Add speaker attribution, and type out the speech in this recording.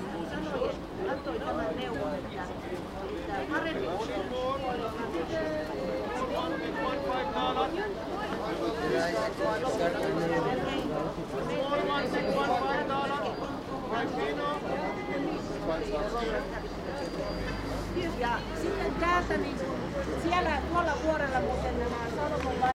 Speaker 1: sanoi, että antoi tämän neuvon, että parempi ja sitten täältä niin siellä tuolla vuorella muuten nämä Salomon